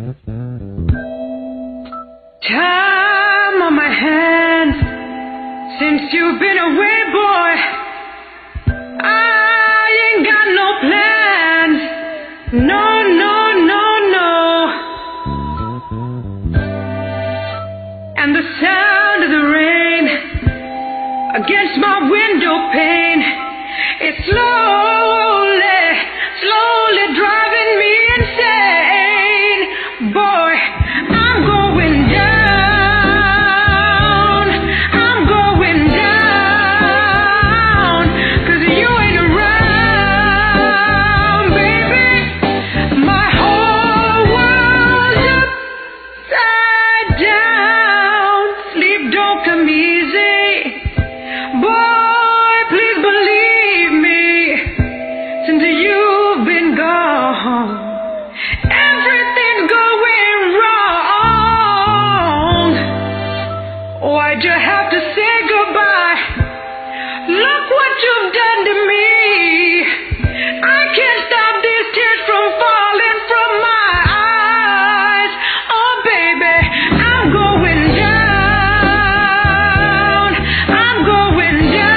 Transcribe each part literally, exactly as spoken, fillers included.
Time on my hands since you've been away, boy. I ain't got no plans. No, no, no, no. And the sound of the rain against my window pane, it's slowly, slowly driving me insane. Boy, I'm going down, I'm going down, 'cause you ain't around, baby. My whole world's upside down. Sleep don't come easy, boy, please believe me, since you've been gone, everything's going wrong. Why'd you have to say goodbye? Look what you've done to me. I can't stop these tears from falling from my eyes. Oh baby, I'm going down, I'm going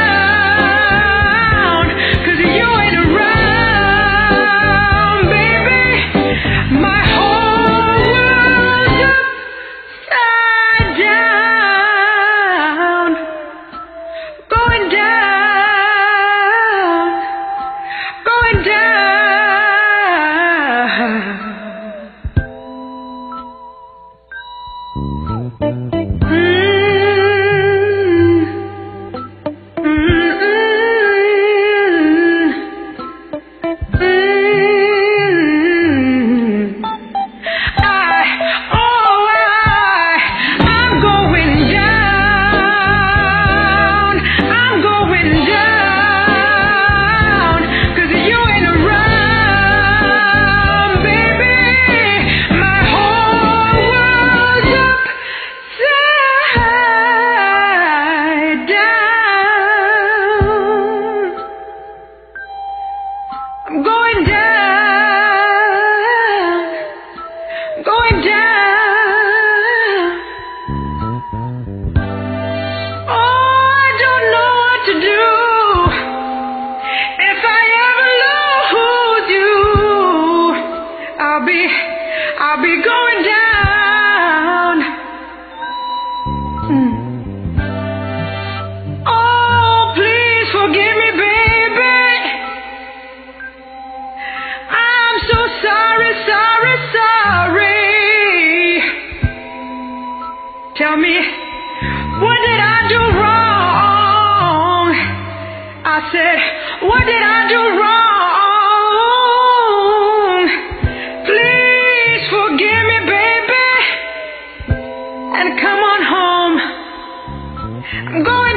down, 'cause you ain't around, baby. My whole world's upside down, going down, going down. Mm, mm, mm, mm. I, oh I, I'm going down, I'm going down, 'cause you ain't around, baby. My whole world's upside down. I'm going down, going down. Oh, I don't know what to do if I ever lose you. I'll be, I'll be going down. Mm. Oh, please forgive me, baby. I'm so sorry, sorry, sorry. Tell me, what did I do wrong? I said, what did I do wrong? Please forgive me, baby, and come on home. I'm going